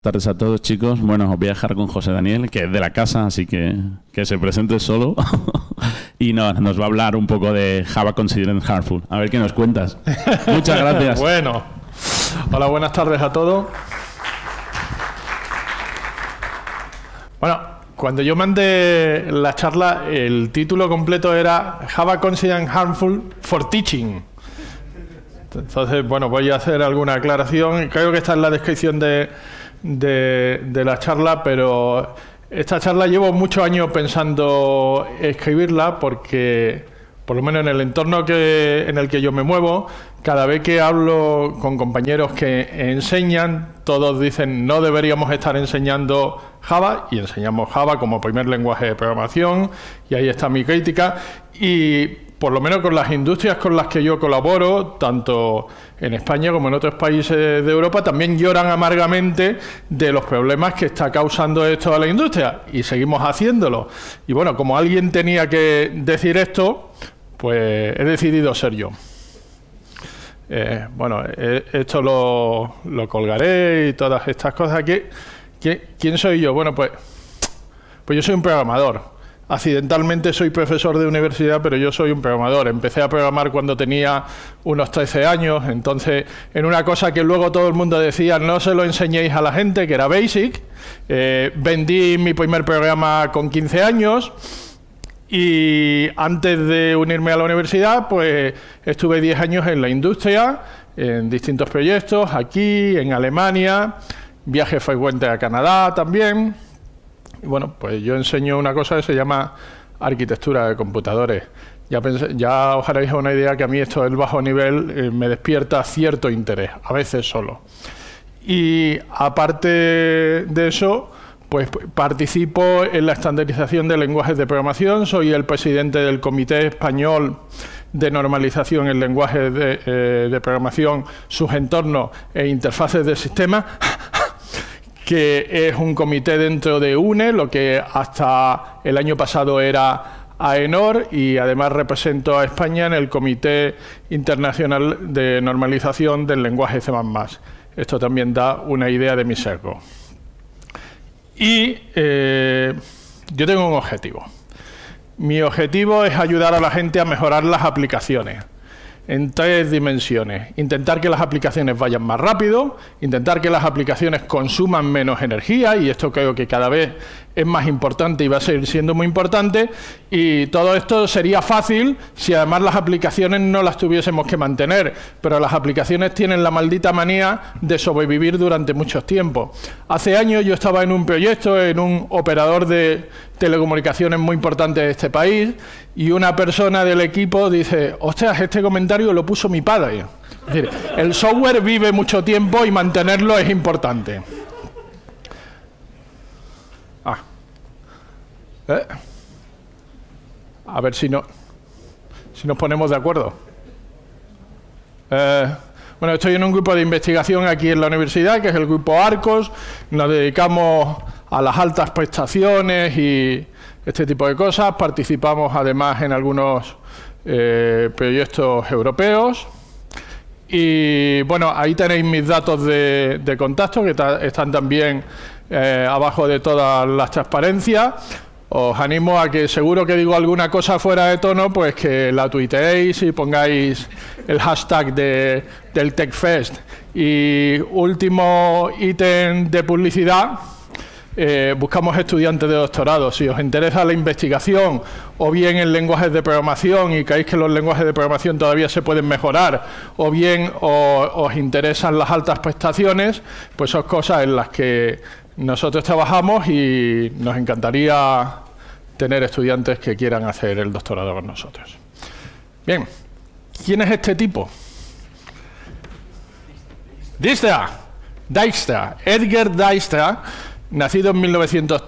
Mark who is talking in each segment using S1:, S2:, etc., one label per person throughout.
S1: Buenas tardes a todos, chicos. Bueno, os voy a dejar con José Daniel, que es de la casa, así que se presente solo. Y nos va a hablar un poco de Java Considered Harmful. A ver qué nos cuentas. Muchas gracias.
S2: Bueno, hola, buenas tardes a todos. Bueno, cuando yo mandé la charla, el título completo era Java Considered Harmful for Teaching. Entonces, bueno, voy a hacer alguna aclaración. Creo que está en la descripción de la charla, pero esta charla llevo muchos años pensando escribirla porque, por lo menos en el entorno en el que yo me muevo, cada vez que hablo con compañeros que enseñan, todos dicen no deberíamos estar enseñando Java, y enseñamos Java como primer lenguaje de programación, y ahí está mi crítica. Y por lo menos con las industrias con las que yo colaboro, tanto en España como en otros países de Europa, también lloran amargamente de los problemas que está causando esto a la industria, y seguimos haciéndolo. Y bueno, como alguien tenía que decir esto, pues he decidido ser yo. Bueno, esto lo colgaré y todas estas cosas. ¿Quién soy yo? Bueno, pues yo soy un programador. Accidentalmente soy profesor de universidad, pero yo soy un programador. Empecé a programar cuando tenía unos 13 años, entonces en una cosa que luego todo el mundo decía, no se lo enseñéis a la gente, que era Basic. Vendí mi primer programa con 15 años y antes de unirme a la universidad, pues estuve 10 años en la industria, en distintos proyectos, aquí, en Alemania, viajes frecuentes a Canadá también. Y bueno, pues yo enseño una cosa que se llama arquitectura de computadores. Ya os haréis una idea que a mí esto del bajo nivel me despierta cierto interés, a veces solo. Y aparte de eso, pues participo en la estandarización de lenguajes de programación. Soy el presidente del Comité Español de Normalización en Lenguajes de Programación, sus entornos e interfaces de sistemas, que es un comité dentro de UNE, lo que hasta el año pasado era AENOR, y además represento a España en el Comité Internacional de Normalización del Lenguaje C++. Esto también da una idea de mi sesgo. Y yo tengo un objetivo. Mi objetivo es ayudar a la gente a mejorar las aplicaciones en 3 dimensiones. Intentar que las aplicaciones vayan más rápido, intentar que las aplicaciones consuman menos energía, y esto creo que cada vez es más importante y va a seguir siendo muy importante, y todo esto sería fácil si además las aplicaciones no las tuviésemos que mantener, pero las aplicaciones tienen la maldita manía de sobrevivir durante mucho tiempo. Hace años yo estaba en un proyecto, en un operador de telecomunicaciones muy importante de este país, y una persona del equipo dice, ostras, este comentario lo puso mi padre. Es decir, el software vive mucho tiempo y mantenerlo es importante. A ver si nos ponemos de acuerdo. Bueno, estoy en un grupo de investigación aquí en la universidad, que es el grupo Arcos. Nos dedicamos a las altas prestaciones y este tipo de cosas. Participamos además en algunos proyectos europeos. Y bueno, ahí tenéis mis datos de contacto, que están también abajo de todas las transparencias. Os animo a que, seguro que digo alguna cosa fuera de tono, pues que la tuiteéis y pongáis el hashtag del TechFest. Y último ítem de publicidad, buscamos estudiantes de doctorado. Si os interesa la investigación o bien en lenguajes de programación y creéis que los lenguajes de programación todavía se pueden mejorar, o bien os interesan las altas prestaciones, pues son cosas en las que nosotros trabajamos y nos encantaría tener estudiantes que quieran hacer el doctorado con nosotros. Bien, ¿quién es este tipo? Dijkstra, Edgar Dijkstra, nacido en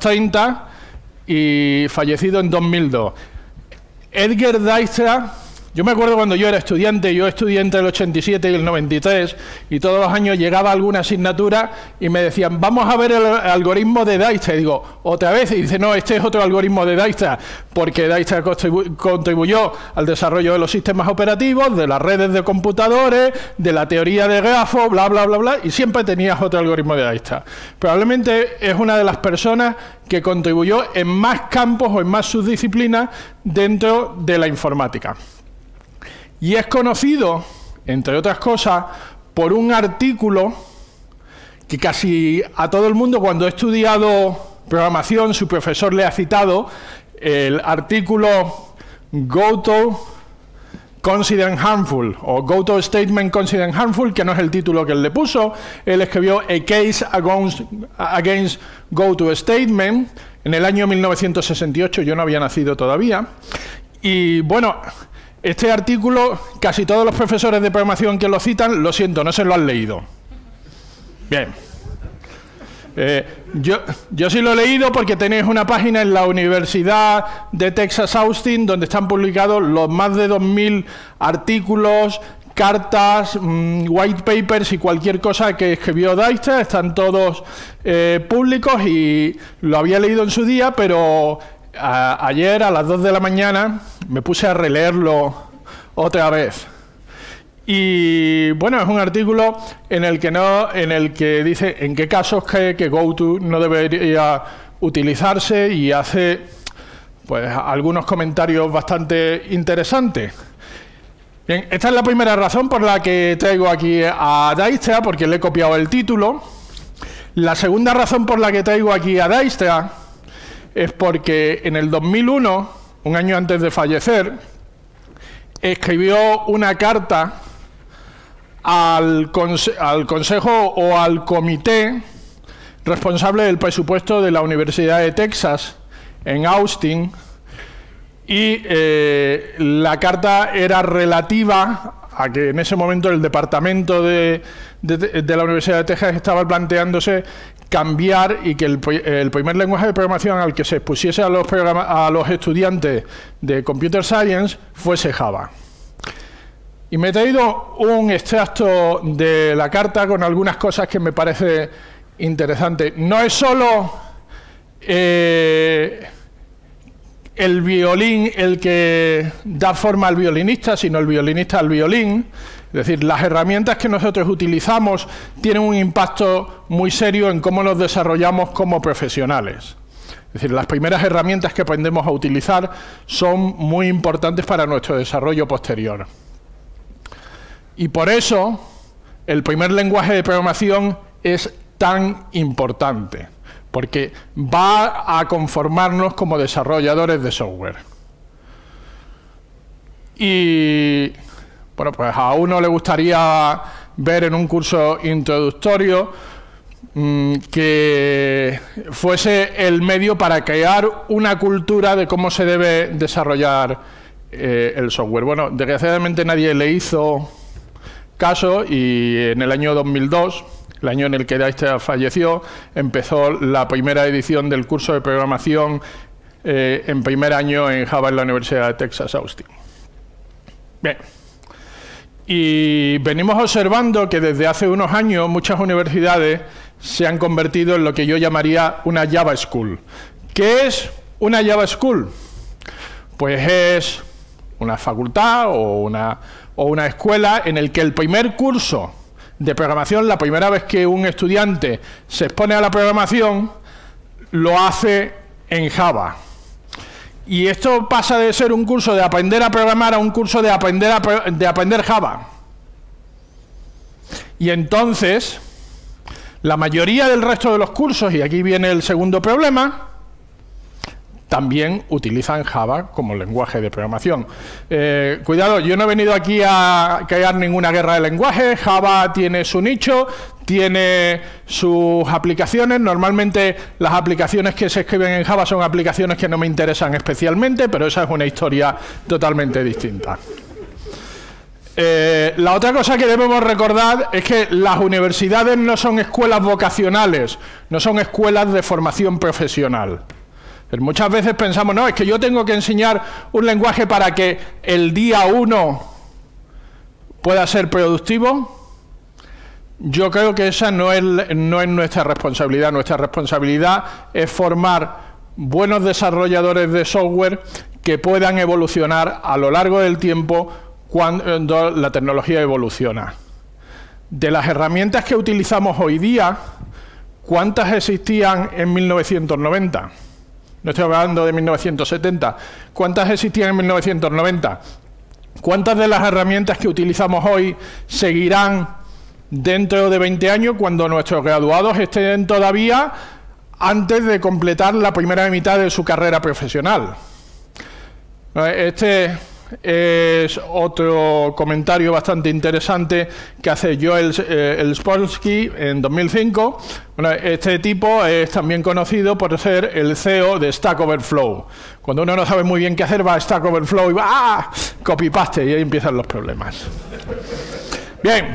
S2: 1930 y fallecido en 2002. Edgar Dijkstra, Yo me acuerdo cuando yo era estudiante, yo estudié entre el 87 y el 93, y todos los años llegaba alguna asignatura y me decían, vamos a ver el algoritmo de Dijkstra. Y digo, ¿otra vez? Y dice, no, este es otro algoritmo de Dijkstra, porque Dijkstra contribuyó al desarrollo de los sistemas operativos, de las redes de computadores, de la teoría de grafos, bla, bla, bla, bla, y siempre tenías otro algoritmo de Dijkstra. Probablemente es una de las personas que contribuyó en más campos o en más subdisciplinas dentro de la informática. Y es conocido, entre otras cosas, por un artículo que casi a todo el mundo, cuando ha estudiado programación, su profesor le ha citado, el artículo Go to Considered Harmful, o Go to Statement Considered Harmful, que no es el título que él le puso. Él escribió A Case Against Go to Statement en el año 1968, yo no había nacido todavía. Y bueno, este artículo, casi todos los profesores de programación que lo citan, lo siento, no se lo han leído. Bien. Yo sí lo he leído porque tenéis una página en la Universidad de Texas Austin donde están publicados los más de 2000 artículos, cartas, white papers y cualquier cosa que escribió Dijkstra. Están todos públicos y lo había leído en su día, pero ayer a las 2 de la mañana me puse a releerlo otra vez. Y bueno, es un artículo en el que dice en qué casos cree que GoTo no debería utilizarse, y hace pues algunos comentarios bastante interesantes. Bien, esta es la primera razón por la que traigo aquí a Dijkstra, porque le he copiado el título. La segunda razón por la que traigo aquí a Dijkstra es porque en el 2001, un año antes de fallecer, escribió una carta al consejo o al comité responsable del presupuesto de la Universidad de Texas en Austin, y la carta era relativa a que en ese momento el departamento de la Universidad de Texas estaba planteándose cambiar, y que el primer lenguaje de programación al que se expusiese a los estudiantes de Computer Science fuese Java. Y me he traído un extracto de la carta con algunas cosas que me parece interesante. No es solo el violín el que da forma al violinista, sino el violinista al violín. Es decir, las herramientas que nosotros utilizamos tienen un impacto muy serio en cómo nos desarrollamos como profesionales. Es decir, las primeras herramientas que aprendemos a utilizar son muy importantes para nuestro desarrollo posterior. Y por eso el primer lenguaje de programación es tan importante, porque va a conformarnos como desarrolladores de software. Y bueno, pues a uno le gustaría ver en un curso introductorio que fuese el medio para crear una cultura de cómo se debe desarrollar el software. Bueno, desgraciadamente nadie le hizo caso, y en el año 2002, el año en el que Dijkstra falleció, empezó la primera edición del curso de programación en primer año en Java en la Universidad de Texas Austin. Bien. Y venimos observando que desde hace unos años muchas universidades se han convertido en lo que yo llamaría una Java School. ¿Qué es una Java School? Pues es una facultad o una escuela en el que el primer curso de programación, la primera vez que un estudiante se expone a la programación, lo hace en Java. Y esto pasa de ser un curso de aprender a programar a un curso de aprender Java. Y entonces, la mayoría del resto de los cursos, y aquí viene el segundo problema, también utilizan Java como lenguaje de programación. Cuidado, yo no he venido aquí a crear ninguna guerra de lenguajes. Java tiene su nicho, tiene sus aplicaciones. Normalmente las aplicaciones que se escriben en Java son aplicaciones que no me interesan especialmente, pero esa es una historia totalmente distinta. La otra cosa que debemos recordar es que las universidades no son escuelas vocacionales, no son escuelas de formación profesional. Pero muchas veces pensamos, no, es que yo tengo que enseñar un lenguaje para que el día 1 pueda ser productivo. Yo creo que esa no es nuestra responsabilidad. Nuestra responsabilidad es formar buenos desarrolladores de software que puedan evolucionar a lo largo del tiempo cuando la tecnología evoluciona. De las herramientas que utilizamos hoy día, ¿cuántas existían en 1990? No estoy hablando de 1970. ¿Cuántas existían en 1990? ¿Cuántas de las herramientas que utilizamos hoy seguirán dentro de 20 años cuando nuestros graduados estén todavía antes de completar la primera mitad de su carrera profesional? Este es otro comentario bastante interesante que hace Joel Spolsky en 2005. Bueno, este tipo es también conocido por ser el CEO de Stack Overflow. Cuando uno no sabe muy bien qué hacer, va a Stack Overflow y va ¡ah! Copy-paste, y ahí empiezan los problemas. Bien.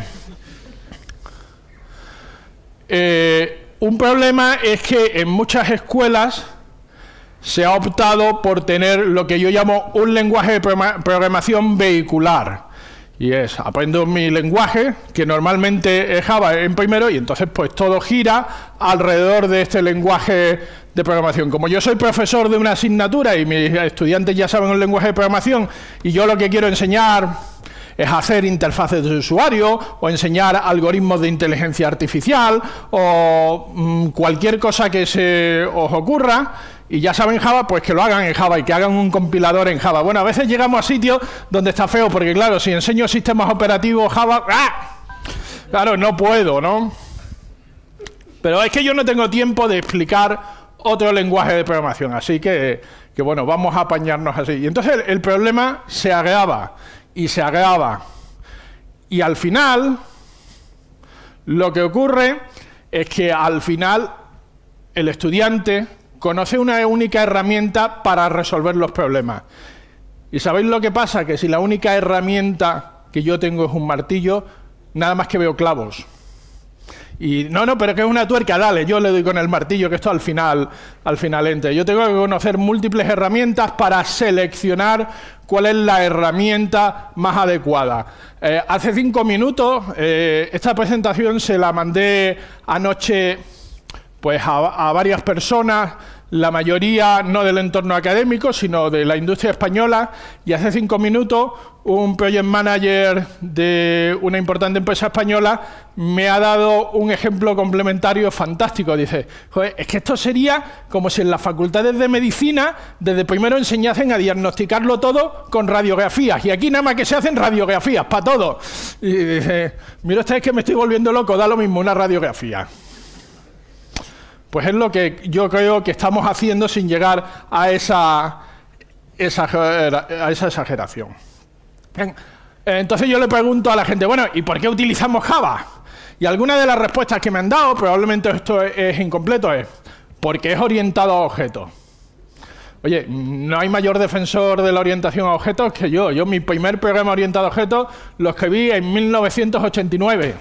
S2: Un problema es que en muchas escuelas se ha optado por tener lo que yo llamo un lenguaje de programación vehicular. Y es, aprendo mi lenguaje, que normalmente es Java en primero, y entonces pues todo gira alrededor de este lenguaje de programación. Como yo soy profesor de una asignatura y mis estudiantes ya saben un lenguaje de programación, y yo lo que quiero enseñar es hacer interfaces de usuario, o enseñar algoritmos de inteligencia artificial, o cualquier cosa que se os ocurra, y ya saben Java, pues que lo hagan en Java y que hagan un compilador en Java. Bueno, a veces llegamos a sitios donde está feo, porque claro, si enseño sistemas operativos Java, ¡ah! Claro, no puedo, ¿no? Pero es que yo no tengo tiempo de explicar otro lenguaje de programación, así que bueno, vamos a apañarnos así. Y entonces el problema se agrava, y se agrava. Y al final, lo que ocurre es que al final el estudiante conoce una única herramienta para resolver los problemas. ¿Y sabéis lo que pasa? Que si la única herramienta que yo tengo es un martillo, nada más que veo clavos. Y no, pero que es una tuerca, dale, yo le doy con el martillo, que esto al final entra. Yo tengo que conocer múltiples herramientas para seleccionar cuál es la herramienta más adecuada. Hace 5 minutos, esta presentación se la mandé anoche pues a varias personas, la mayoría no del entorno académico, sino de la industria española, y hace 5 minutos un project manager de una importante empresa española me ha dado un ejemplo complementario fantástico. Dice, joder, es que esto sería como si en las facultades de medicina desde primero enseñasen a diagnosticarlo todo con radiografías, y aquí nada más que se hacen radiografías para todo. Y dice, mira ustedes que me estoy volviendo loco, da lo mismo una radiografía. Pues es lo que yo creo que estamos haciendo sin llegar a esa exageración. Bien. Entonces yo le pregunto a la gente, bueno, ¿y por qué utilizamos Java? Y alguna de las respuestas que me han dado, probablemente esto es incompleto, es porque es orientado a objetos. Oye, no hay mayor defensor de la orientación a objetos que yo. Yo mi primer programa orientado a objetos lo escribí en 1989.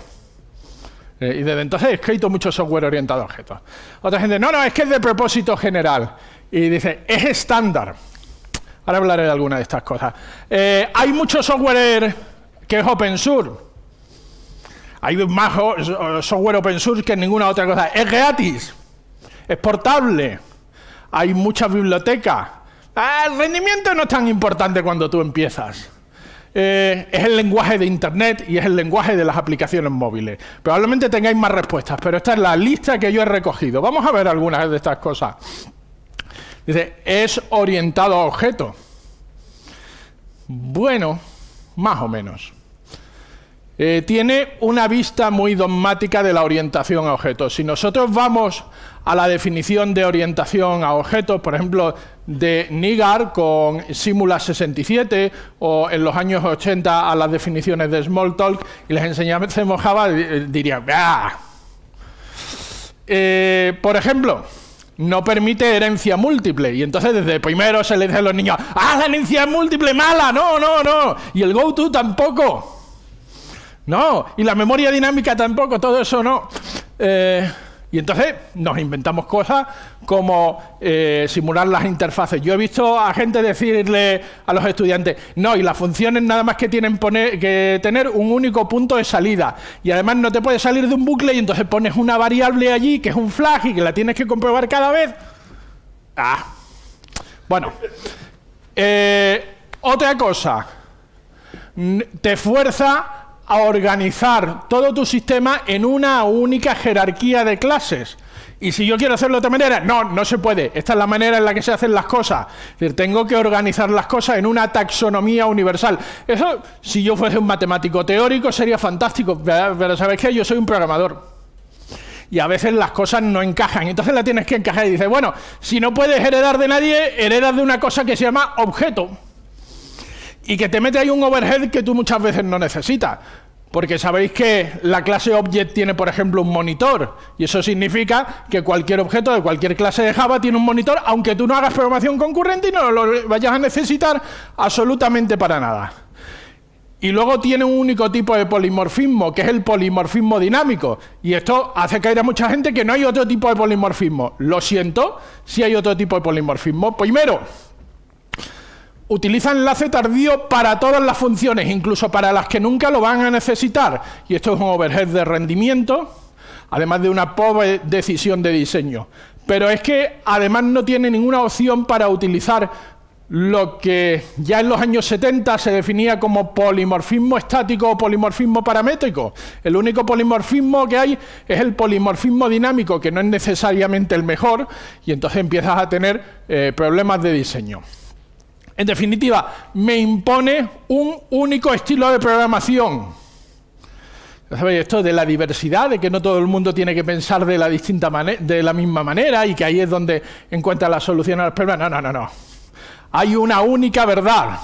S2: Y desde entonces he escrito mucho software orientado a objetos. Otra gente, no, es que es de propósito general. Y dice, es estándar. Ahora hablaré de alguna de estas cosas. Hay mucho software que es open source. Hay más software open source que ninguna otra cosa. Es gratis. Es portable. Hay muchas bibliotecas. El rendimiento no es tan importante cuando tú empiezas. Es el lenguaje de Internet y es el lenguaje de las aplicaciones móviles. Probablemente tengáis más respuestas, pero esta es la lista que yo he recogido. Vamos a ver algunas de estas cosas. Dice, es orientado a objetos. Bueno, más o menos. Tiene una vista muy dogmática de la orientación a objetos. Si nosotros vamos a la definición de orientación a objetos, por ejemplo, de Nigar con Simula 67, o en los años 80 a las definiciones de Smalltalk, y les enseñásemos Java, dirían, ¡ah! Por ejemplo, no permite herencia múltiple, y entonces desde primero se les dice a los niños, ¡ah, la herencia múltiple mala! ¡No! Y el GoTo tampoco. No, y la memoria dinámica tampoco, todo eso no. Y entonces nos inventamos cosas como simular las interfaces. Yo he visto a gente decirle a los estudiantes, no, y las funciones nada más que tienen que tener un único punto de salida. Y además no te puedes salir de un bucle y entonces pones una variable allí que es un flag y que la tienes que comprobar cada vez. Bueno. Otra cosa. Te fuerza a organizar todo tu sistema en una única jerarquía de clases. Y si yo quiero hacerlo de otra manera, no se puede. Esta es la manera en la que se hacen las cosas. Es decir, tengo que organizar las cosas en una taxonomía universal. Eso, si yo fuese un matemático teórico, sería fantástico. Pero ¿sabéis qué? Yo soy un programador. Y a veces las cosas no encajan. Entonces la tienes que encajar y dices, bueno, si no puedes heredar de nadie, heredas de una cosa que se llama objeto. Y que te mete ahí un overhead que tú muchas veces no necesitas. Porque sabéis que la clase Object tiene, por ejemplo, un monitor. Y eso significa que cualquier objeto de cualquier clase de Java tiene un monitor, aunque tú no hagas programación concurrente y no lo vayas a necesitar absolutamente para nada. Y luego tiene un único tipo de polimorfismo, que es el polimorfismo dinámico. Y esto hace caer a mucha gente que no hay otro tipo de polimorfismo. Lo siento, sí hay otro tipo de polimorfismo. Primero, utiliza enlace tardío para todas las funciones, incluso para las que nunca lo van a necesitar. Y esto es un overhead de rendimiento, además de una pobre decisión de diseño. Pero es que además no tiene ninguna opción para utilizar lo que ya en los años 70 se definía como polimorfismo estático o polimorfismo paramétrico. El único polimorfismo que hay es el polimorfismo dinámico, que no es necesariamente el mejor, y entonces empiezas a tener problemas de diseño. En definitiva, me impone un único estilo de programación. Ya sabéis, esto de la diversidad, de que no todo el mundo tiene que pensar de la misma manera y que ahí es donde encuentra la solución a los problemas. No. Hay una única verdad.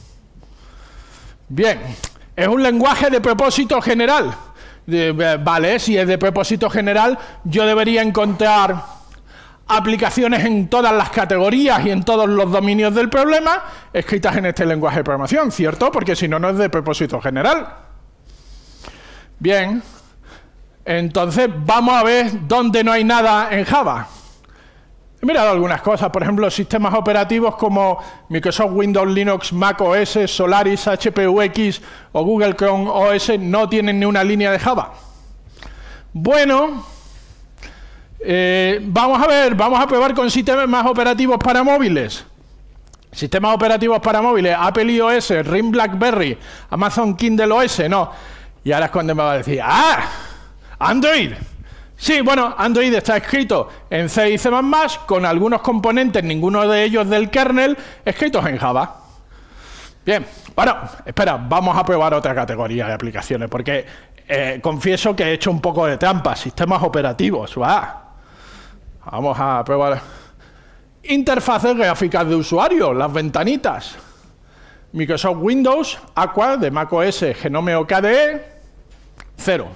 S2: Bien, es un lenguaje de propósito general. Vale, si es de propósito general, yo debería encontrar aplicaciones en todas las categorías y en todos los dominios del problema escritas en este lenguaje de programación, ¿cierto? Porque si no, no es de propósito general. Bien, entonces vamos a ver dónde no hay nada en Java. He mirado algunas cosas, por ejemplo, sistemas operativos como Microsoft Windows, Linux, Mac OS, Solaris, HP UX o Google Chrome OS no tienen ni una línea de Java. Bueno, vamos a probar con sistemas operativos para móviles. Sistemas operativos para móviles, Apple iOS, RIM BlackBerry, Amazon Kindle OS, no. Y ahora es cuando me va a decir, Android. Sí, bueno, Android está escrito en C y C++, con algunos componentes, ninguno de ellos del kernel, escritos en Java. Bien, bueno, espera, vamos a probar otra categoría de aplicaciones, porque confieso que he hecho un poco de trampa. Sistemas operativos, vamos a probar. Interfaces gráficas de usuario, las ventanitas. Microsoft Windows, Aqua, de macOS, Genome o KDE, 0.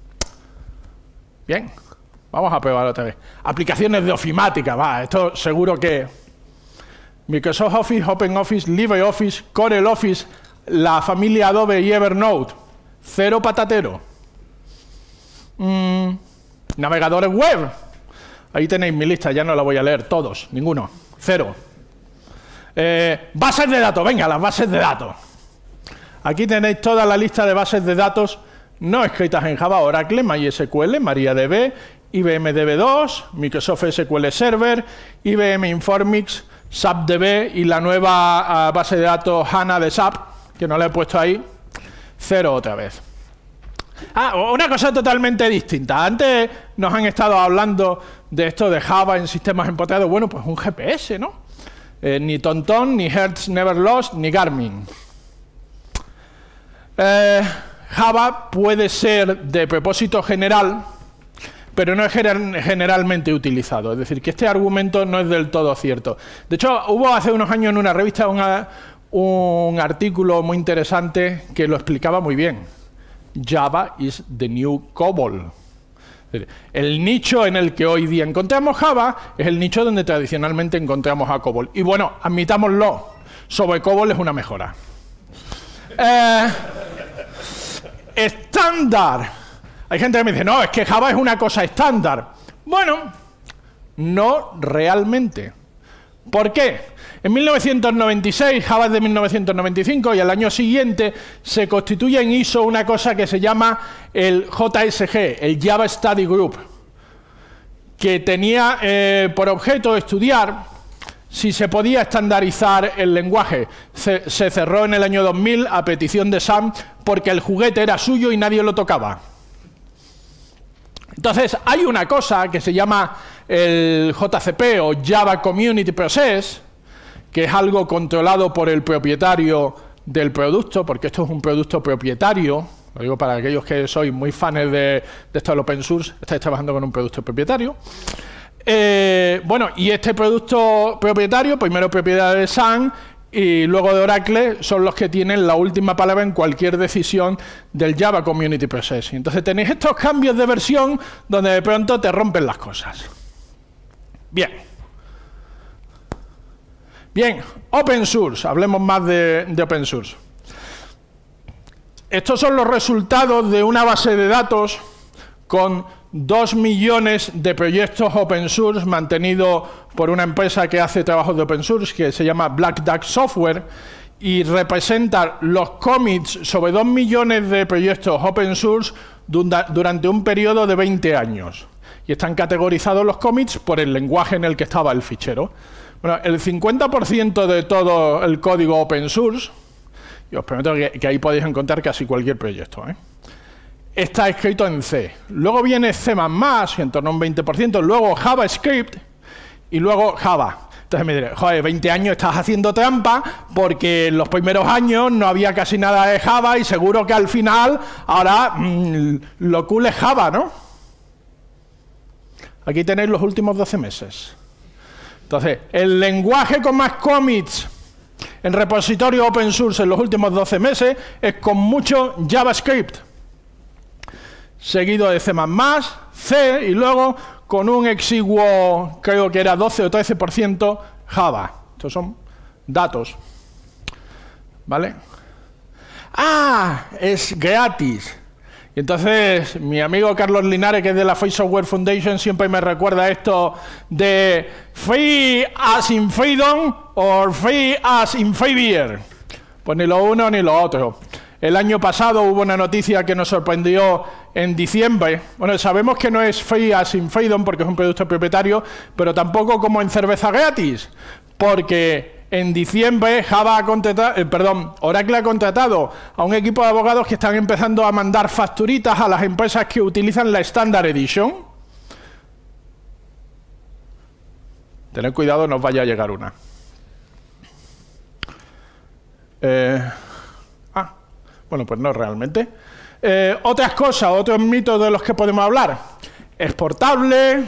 S2: Bien, vamos a probar otra vez. Aplicaciones de ofimática, esto seguro que... Microsoft Office, OpenOffice, LibreOffice, CorelOffice, la familia Adobe y Evernote, 0 patatero. Navegadores web, ahí tenéis mi lista, ya no la voy a leer, todos, ninguno, 0. Bases de datos, venga, las bases de datos. Aquí tenéis toda la lista de bases de datos no escritas en Java: Oracle, MySQL, MariaDB, IBM DB2, Microsoft SQL Server, IBM Informix, SAPDB y la nueva base de datos HANA de SAP, que no la he puesto ahí, 0 otra vez. Una cosa totalmente distinta. Antes nos han estado hablando de esto de Java en sistemas empotrados. Bueno, pues un GPS, ¿no? Ni TomTom, ni Hertz Never Lost, ni Garmin. Java puede ser de propósito general, pero no es generalmente utilizado. Es decir, que este argumento no es del todo cierto. De hecho, hubo hace unos años en una revista un artículo muy interesante que lo explicaba muy bien. Java is the new COBOL. El nicho en el que hoy día encontramos Java es el nicho donde tradicionalmente encontramos a COBOL. Y bueno, admitámoslo, sobre COBOL es una mejora. Estándar. Hay gente que me dice, no, es que Java es una cosa estándar. Bueno, no realmente. ¿Por qué? En 1996, Java es de 1995, y al año siguiente se constituye en ISO una cosa que se llama el JSG, el Java Study Group, que tenía por objeto estudiar si se podía estandarizar el lenguaje. Se cerró en el año 2000 a petición de Sam porque el juguete era suyo y nadie lo tocaba. Entonces, hay una cosa que se llama el JCP o Java Community Process, que es algo controlado por el propietario del producto, porque esto es un producto propietario. Lo digo para aquellos que sois muy fans de esto del open source, estáis trabajando con un producto propietario. Bueno, y este producto propietario, primero propiedad de Sun y luego de Oracle, son los que tienen la última palabra en cualquier decisión del Java Community Process. Entonces tenéis estos cambios de versión donde de pronto te rompen las cosas. Bien. Bien, Open Source. Hablemos más de Open Source. Estos son los resultados de una base de datos con 2 millones de proyectos open source mantenido por una empresa que hace trabajos de open source que se llama Black Duck Software, y representa los commits sobre 2 millones de proyectos open source durante un periodo de 20 años. Y están categorizados los commits por el lenguaje en el que estaba el fichero. Bueno, el 50% de todo el código open source, y os prometo que ahí podéis encontrar casi cualquier proyecto, está escrito en C. Luego viene C++, en torno a un 20%, luego JavaScript y luego Java. Entonces me diré, joder, 20 años estás haciendo trampa porque en los primeros años no había casi nada de Java y seguro que al final ahora lo cool es Java, ¿no? Aquí tenéis los últimos 12 meses. Entonces, el lenguaje con más commits en repositorio open source en los últimos 12 meses es con mucho JavaScript, seguido de C++, C, y luego con un exiguo, creo que era 12 o 13% Java. Estos son datos. ¿Vale? ¡Ah! Es gratis. Y entonces mi amigo Carlos Linares, que es de la Free Software Foundation, siempre me recuerda esto de free as in freedom o free as in favor. Pues ni lo uno ni lo otro. El año pasado hubo una noticia que nos sorprendió en diciembre. Bueno, sabemos que no es free as in freedom porque es un producto propietario, pero tampoco como en cerveza gratis, porque en diciembre Oracle ha contratado a un equipo de abogados que están empezando a mandar facturitas a las empresas que utilizan la Standard Edition. Tened cuidado, no os vaya a llegar una. Bueno, pues no realmente. Otras cosas, otros mitos de los que podemos hablar. Es portable.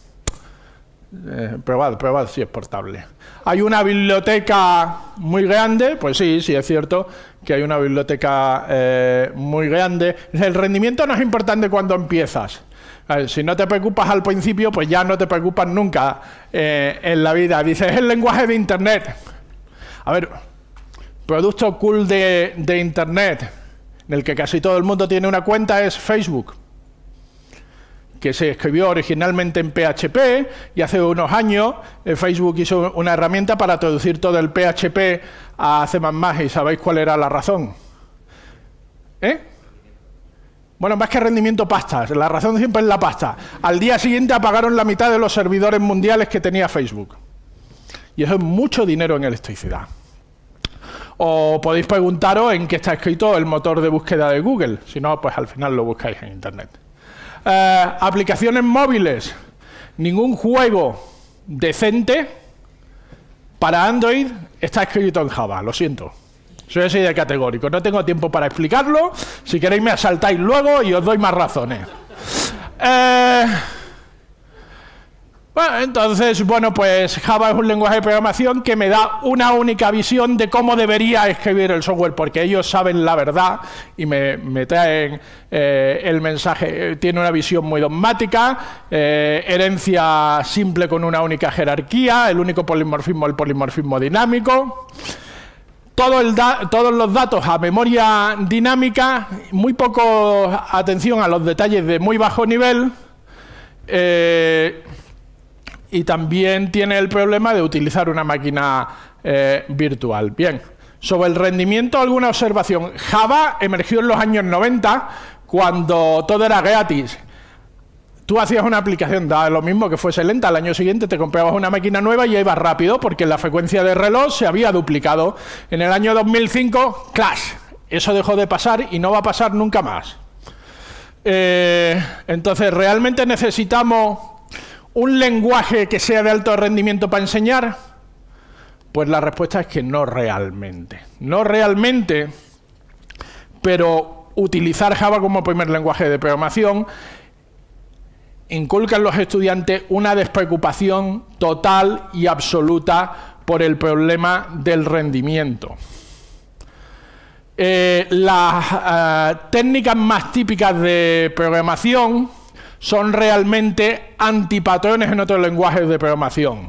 S2: Probad si es portable. Hay una biblioteca muy grande. Pues sí, es cierto que hay una biblioteca muy grande. El rendimiento no es importante cuando empiezas. Si no te preocupas al principio, pues ya no te preocupas nunca en la vida. Dices, es el lenguaje de Internet. A ver, producto cool de Internet, en el que casi todo el mundo tiene una cuenta, es Facebook, que se escribió originalmente en PHP, y hace unos años Facebook hizo una herramienta para traducir todo el PHP a C++, y ¿sabéis cuál era la razón? Bueno, más que rendimiento, pasta. La razón siempre es la pasta. Al día siguiente apagaron la mitad de los servidores mundiales que tenía Facebook. Y eso es mucho dinero en electricidad. O podéis preguntaros en qué está escrito el motor de búsqueda de Google. Si no, pues al final lo buscáis en Internet. Aplicaciones móviles. Ningún juego decente para Android está escrito en Java. Lo siento. Soy así de categórico. No tengo tiempo para explicarlo. Si queréis me asaltáis luego y os doy más razones. Bueno, entonces, pues Java es un lenguaje de programación que me da una única visión de cómo debería escribir el software, porque ellos saben la verdad y me traen el mensaje. Tiene una visión muy dogmática, herencia simple con una única jerarquía, el único polimorfismo, el polimorfismo dinámico. Todos los datos a memoria dinámica, muy poco atención a los detalles de muy bajo nivel. y también tiene el problema de utilizar una máquina virtual. Bien, sobre el rendimiento, alguna observación. Java emergió en los años 90, cuando todo era gratis. Tú hacías una aplicación, daba lo mismo que fuese lenta, al año siguiente te comprabas una máquina nueva y ya ibas rápido, porque la frecuencia de reloj se había duplicado. En el año 2005, ¡clash! Eso dejó de pasar y no va a pasar nunca más. Entonces, ¿realmente necesitamos un lenguaje que sea de alto rendimiento para enseñar? Pues la respuesta es que no realmente. No realmente, pero utilizar Java como primer lenguaje de programación inculca en los estudiantes una despreocupación total y absoluta por el problema del rendimiento. Las técnicas más típicas de programación son realmente antipatrones en otros lenguajes de programación.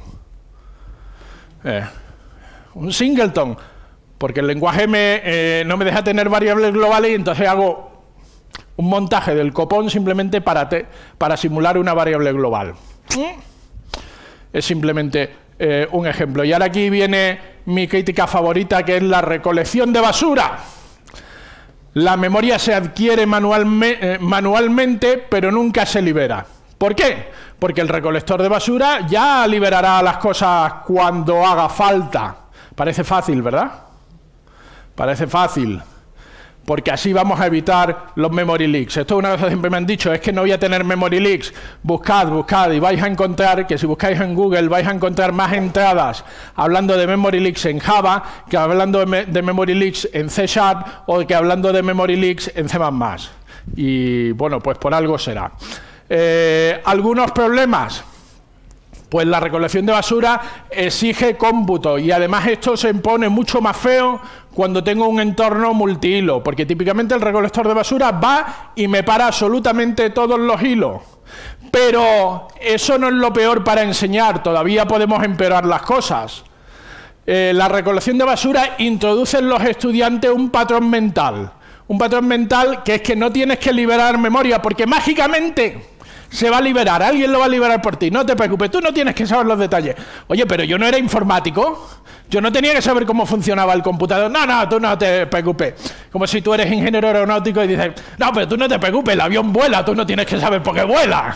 S2: Un singleton, porque el lenguaje no me deja tener variables globales y entonces hago un montaje del copón simplemente para simular una variable global. Es simplemente un ejemplo. Y ahora aquí viene mi crítica favorita, que es la recolección de basura. La memoria se adquiere manualmente, pero nunca se libera. ¿Por qué? Porque el recolector de basura ya liberará las cosas cuando haga falta. Parece fácil, ¿verdad? Parece fácil. Porque así vamos a evitar los memory leaks. Esto es una cosa que siempre me han dicho, es que no voy a tener memory leaks. Buscad, y vais a encontrar que si buscáis en Google vais a encontrar más entradas hablando de memory leaks en Java que hablando de memory leaks en C# o que hablando de memory leaks en C++. Y bueno, pues por algo será. ¿Algunos problemas? Pues la recolección de basura exige cómputo y además esto se pone mucho más feo cuando tengo un entorno multihilo, porque típicamente el recolector de basura va y me para absolutamente todos los hilos. Pero eso no es lo peor para enseñar, todavía podemos empeorar las cosas. La recolección de basura introduce en los estudiantes un patrón mental que es que no tienes que liberar memoria, porque mágicamente se va a liberar, alguien lo va a liberar por ti, no te preocupes, tú no tienes que saber los detalles. Oye, pero yo no era informático, yo no tenía que saber cómo funcionaba el computador. No, tú no te preocupes. Como si tú eres ingeniero aeronáutico y dices, no, pero tú no te preocupes, el avión vuela, tú no tienes que saber por qué vuela.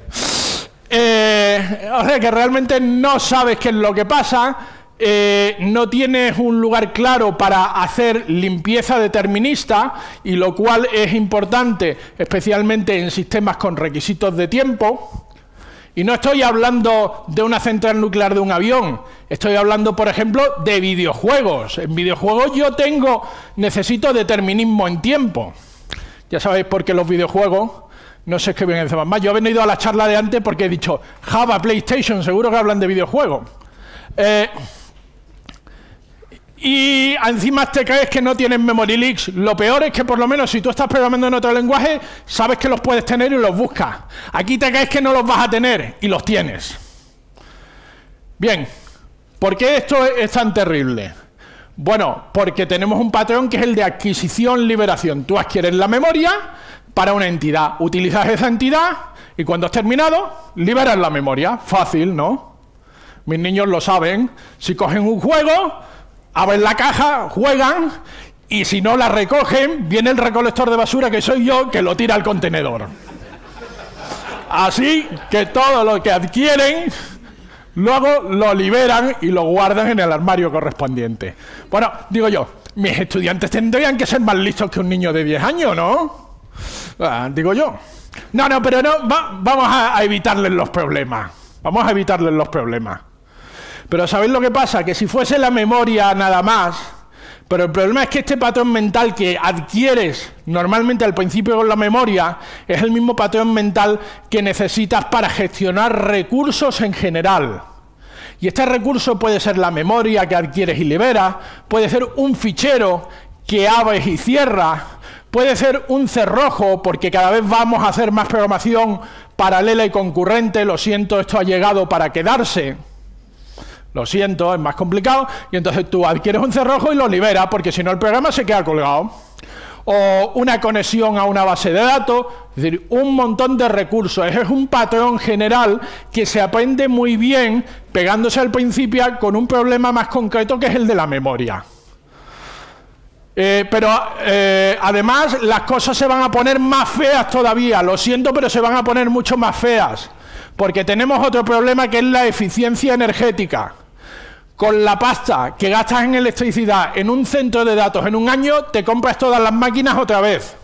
S2: O sea que realmente no sabes qué es lo que pasa, no tienes un lugar claro para hacer limpieza determinista, y lo cual es importante, especialmente en sistemas con requisitos de tiempo. Y no estoy hablando de una central nuclear de un avión, estoy hablando, por ejemplo, de videojuegos. En videojuegos yo necesito determinismo en tiempo. Ya sabéis por qué los videojuegos no se escriben en C++. Yo he venido a la charla de antes porque he dicho Java, PlayStation, seguro que hablan de videojuegos. Y encima te crees que no tienes memory leaks. Lo peor es que por lo menos si tú estás programando en otro lenguaje, sabes que los puedes tener y los buscas. Aquí te crees que no los vas a tener y los tienes. Bien, ¿por qué esto es tan terrible? Bueno, porque tenemos un patrón que es el de adquisición-liberación. Tú adquieres la memoria para una entidad, utilizas esa entidad y cuando has terminado, liberas la memoria. Fácil, ¿no? Mis niños lo saben. Si cogen un juego, abren la caja, juegan, y si no la recogen, viene el recolector de basura, que soy yo, que lo tira al contenedor. Así que todo lo que adquieren, luego lo liberan y lo guardan en el armario correspondiente. Bueno, digo yo, mis estudiantes tendrían que ser más listos que un niño de 10 años, ¿no? Digo yo. No, pero no, vamos a evitarles los problemas. Vamos a evitarles los problemas. Pero ¿sabéis lo que pasa? Que si fuese la memoria nada más, pero el problema es que este patrón mental que adquieres normalmente al principio con la memoria es el mismo patrón mental que necesitas para gestionar recursos en general. Y este recurso puede ser la memoria que adquieres y liberas, puede ser un fichero que abres y cierras, puede ser un cerrojo, porque cada vez vamos a hacer más programación paralela y concurrente. Lo siento, esto ha llegado para quedarse. Lo siento, es más complicado, y entonces tú adquieres un cerrojo y lo liberas, porque si no el programa se queda colgado. o una conexión a una base de datos, es decir, un montón de recursos. Es un patrón general que se aprende muy bien pegándose al principio con un problema más concreto que es el de la memoria. Pero además las cosas se van a poner más feas todavía, lo siento, pero se van a poner mucho más feas, porque tenemos otro problema que es la eficiencia energética. Con la pasta que gastas en electricidad en un centro de datos en un año, te compras todas las máquinas otra vez.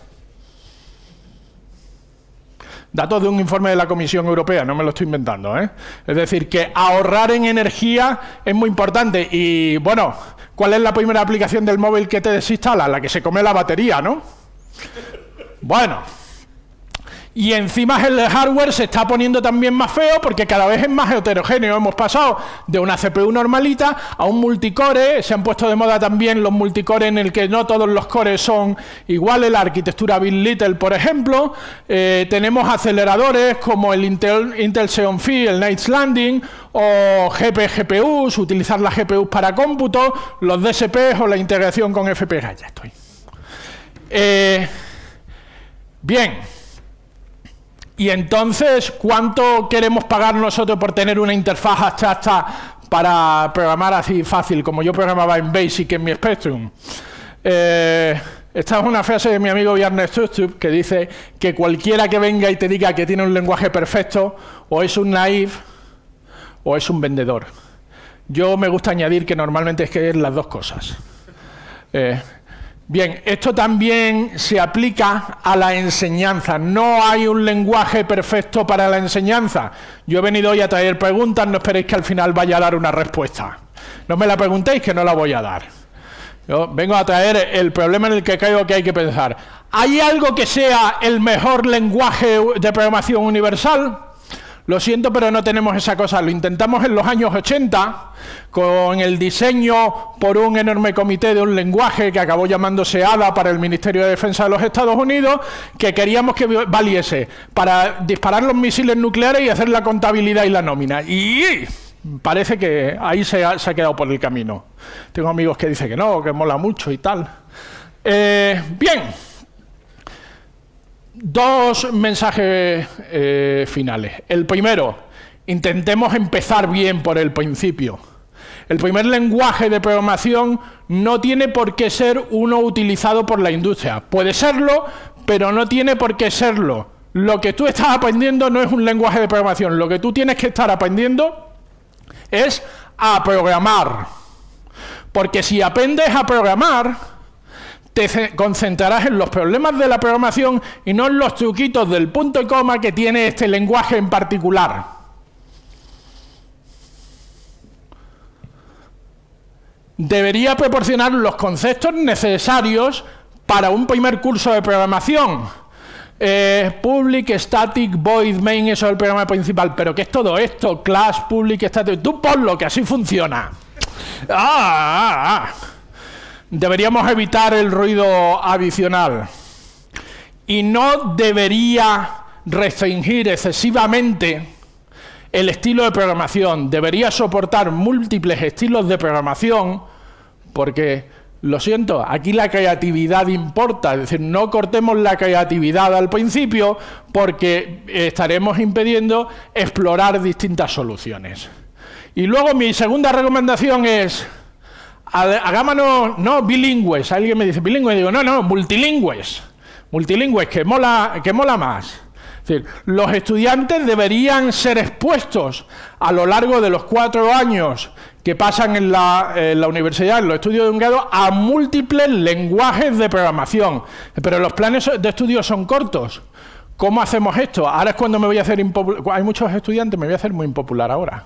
S2: Datos de un informe de la Comisión Europea, no me lo estoy inventando, ¿eh? Es decir, que ahorrar en energía es muy importante. Y, bueno, ¿cuál es la primera aplicación del móvil que te desinstala? La que se come la batería, ¿no? Bueno. Y encima el hardware se está poniendo también más feo porque cada vez es más heterogéneo. Hemos pasado de una CPU normalita a un multicore. Se han puesto de moda también los multicore en el que no todos los cores son iguales. La arquitectura Bit Little, por ejemplo. Tenemos aceleradores como el Intel Xeon Phi, el Knights Landing, o GPUs, utilizar las GPUs para cómputo, los DSPs o la integración con FPGA. Ya estoy. Bien. Y entonces, ¿cuánto queremos pagar nosotros por tener una interfaz abstracta para programar así fácil, como yo programaba en BASIC en mi Spectrum? Esta es una frase de mi amigo Bjarne Stroustrup que dice que cualquiera que venga y te diga que tiene un lenguaje perfecto, o es un naïf o es un vendedor. Yo me gusta añadir que normalmente es que es las dos cosas. Bien, esto también se aplica a la enseñanza. No hay un lenguaje perfecto para la enseñanza. Yo he venido hoy a traer preguntas, no esperéis que al final vaya a dar una respuesta. No me la preguntéis, que no la voy a dar. Yo vengo a traer el problema en el que creo que hay que pensar. ¿Hay algo que sea el mejor lenguaje de programación universal? Lo siento, pero no tenemos esa cosa. Lo intentamos en los años 80 con el diseño por un enorme comité de un lenguaje que acabó llamándose ADA para el Ministerio de Defensa de los Estados Unidos, que queríamos que valiese para disparar los misiles nucleares y hacer la contabilidad y la nómina. Y parece que ahí se ha quedado por el camino. Tengo amigos que dicen que no, que mola mucho y tal. Bien. Dos mensajes finales. El primero, intentemos empezar bien por el principio. El primer lenguaje de programación no tiene por qué ser uno utilizado por la industria. Puede serlo, pero no tiene por qué serlo. Lo que tú estás aprendiendo no es un lenguaje de programación. Lo que tú tienes que estar aprendiendo es a programar. Porque si aprendes a programar, te concentrarás en los problemas de la programación y no en los truquitos del punto y coma que tiene este lenguaje en particular. Debería proporcionar los conceptos necesarios para un primer curso de programación. Public, static, void, main, eso es el programa principal. ¿Pero qué es todo esto? Class, public, static. Tú ponlo, que así funciona. Deberíamos evitar el ruido adicional y no debería restringir excesivamente el estilo de programación. Debería soportar múltiples estilos de programación porque, lo siento, aquí la creatividad importa. Es decir, no cortemos la creatividad al principio porque estaremos impidiendo explorar distintas soluciones. Y luego mi segunda recomendación es: hagámonos, no bilingües. Alguien me dice bilingüe, y digo, no, multilingües. Multilingües, que mola más. Es decir, los estudiantes deberían ser expuestos a lo largo de los 4 años que pasan en la universidad, en los estudios de un grado, a múltiples lenguajes de programación. Pero los planes de estudio son cortos. ¿Cómo hacemos esto? Ahora es cuando me voy a hacer impopular. Hay muchos estudiantes, me voy a hacer muy impopular ahora.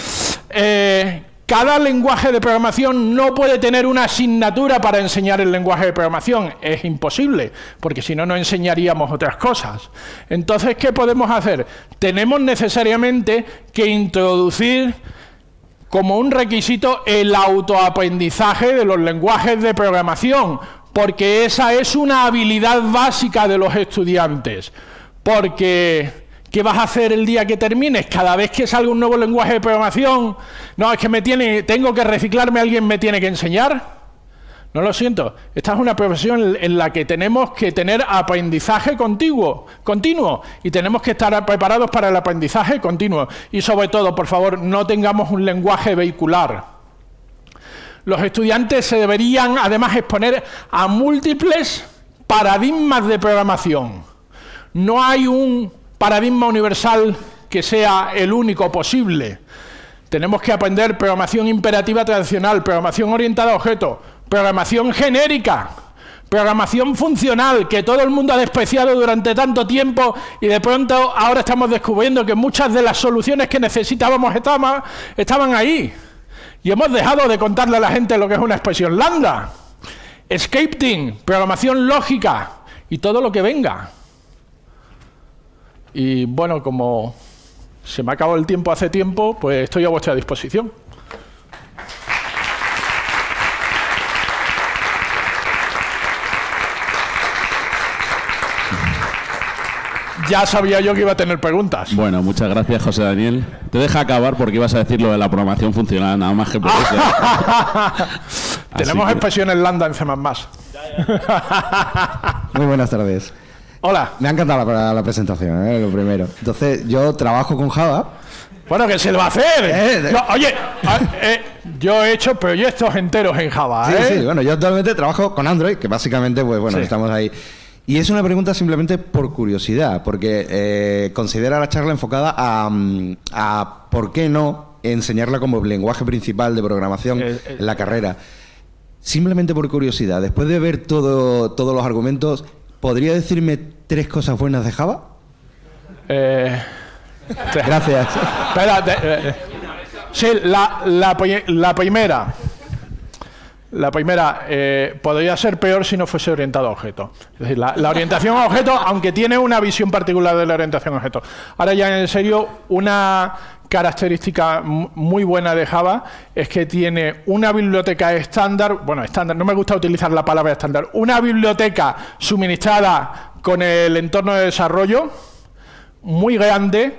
S2: Cada lenguaje de programación no puede tener una asignatura para enseñar el lenguaje de programación. Es imposible, porque si no, no enseñaríamos otras cosas. Entonces, ¿qué podemos hacer? Tenemos necesariamente que introducir como un requisito el autoaprendizaje de los lenguajes de programación, porque esa es una habilidad básica de los estudiantes. Porque ¿qué vas a hacer el día que termines? Cada vez que salga un nuevo lenguaje de programación, no, es que tengo que reciclarme, alguien me tiene que enseñar. No lo siento. Esta es una profesión en la que tenemos que tener aprendizaje continuo, y tenemos que estar preparados para el aprendizaje continuo. Y sobre todo, por favor, no tengamos un lenguaje vehicular. Los estudiantes se deberían, además, exponer a múltiples paradigmas de programación. No hay un paradigma universal que sea el único posible. Tenemos que aprender programación imperativa tradicional, programación orientada a objetos, programación genérica, programación funcional, que todo el mundo ha despreciado durante tanto tiempo y de pronto ahora estamos descubriendo que muchas de las soluciones que necesitábamos estaban ahí. Y hemos dejado de contarle a la gente lo que es una expresión lambda. Scripting, programación lógica y todo lo que venga. Y bueno, como se me acabó el tiempo hace tiempo, pues estoy a vuestra disposición. Ya sabía yo que iba a tener preguntas.
S1: Bueno, muchas gracias, José Daniel. Te deja acabar porque ibas a decir lo de la programación funcional, nada más que por eso.
S2: Tenemos expresiones lambda en C++.
S3: Muy buenas tardes.
S2: Hola.
S3: Me ha encantado la presentación, lo primero. Entonces, yo trabajo con Java.
S2: Bueno, ¿qué se le va a hacer? No, oye, yo he hecho proyectos enteros en Java.
S3: Sí, bueno, yo actualmente trabajo con Android, que básicamente, pues bueno, estamos ahí. Y es una pregunta simplemente por curiosidad, porque considera la charla enfocada a por qué no enseñarla como lenguaje principal de programación en la carrera. Simplemente por curiosidad, después de ver todos los argumentos, ¿podría decirme 3 cosas buenas de Java? Gracias.
S2: Espera, sí, la primera. La primera, podría ser peor si no fuese orientado a objetos. Es decir, la orientación a objetos, aunque tiene una visión particular de la orientación a objetos. Ahora ya en serio, una característica muy buena de Java es que tiene una biblioteca estándar, bueno, estándar, no me gusta utilizar la palabra estándar, una biblioteca suministrada con el entorno de desarrollo muy grande.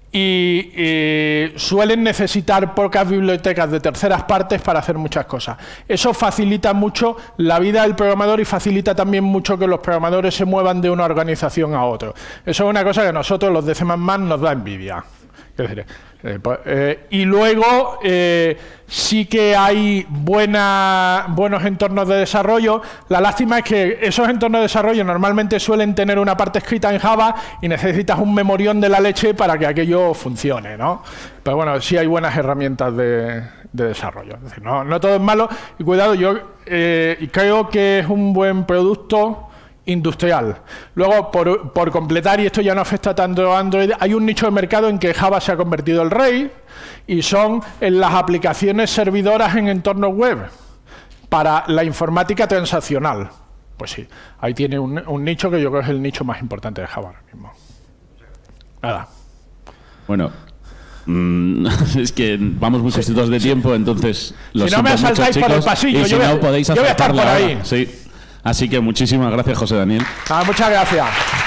S2: Y suelen necesitar pocas bibliotecas de terceras partes para hacer muchas cosas. Eso facilita mucho la vida del programador y facilita también mucho que los programadores se muevan de una organización a otra. Eso es una cosa que a nosotros, los de C++, nos da envidia. Es decir, y luego sí que hay buenos entornos de desarrollo. La lástima es que esos entornos de desarrollo normalmente suelen tener una parte escrita en Java y necesitas un memorión de la leche para que aquello funcione, ¿no? Pero bueno, sí hay buenas herramientas de desarrollo. Es decir, no todo es malo. Y cuidado, yo creo que es un buen producto industrial. Luego, por completar, y esto ya no afecta tanto a Android, hay un nicho de mercado en que Java se ha convertido el rey y son en las aplicaciones servidoras en entornos web para la informática transaccional. Pues sí, ahí tiene un nicho que yo creo que es el nicho más importante de Java ahora mismo. Nada.
S1: Bueno, es que vamos muy justitos de tiempo, entonces lo
S2: si no me asaltáis por el pasillo,
S1: y si no podéis
S2: yo voy a estar por ahí.
S1: Sí. Así que muchísimas gracias, José Daniel.
S2: Muchas gracias.